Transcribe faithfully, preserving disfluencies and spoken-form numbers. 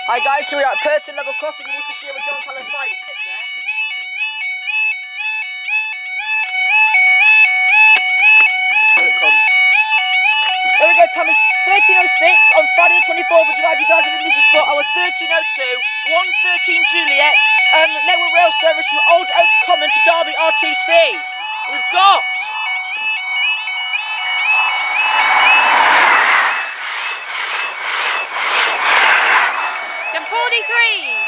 Hi guys, so we're at Purton Level Crossing in Worcestershire with John Callan Fights. Here it comes. There we go, time is thirteen oh six on Friday the twenty-fourth of July two thousand. This is for our thirteen oh two, one thirteen Juliet, um, Network Rail service from Old Oak Common to Derby R T C. We've got... forty-three.